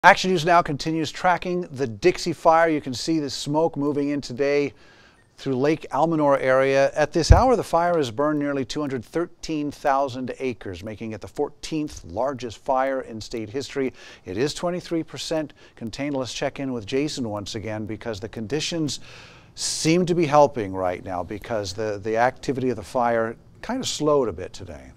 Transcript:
Action News Now continues tracking the Dixie Fire. You can see the smoke moving in today through Lake Almanor area. At this hour, the fire has burned nearly 213,000 acres, making it the 14th largest fire in state history. It is 23% contained. Let's check in with Jason once again because the conditions seem to be helping right now because the activity of the fire kind of slowed a bit today.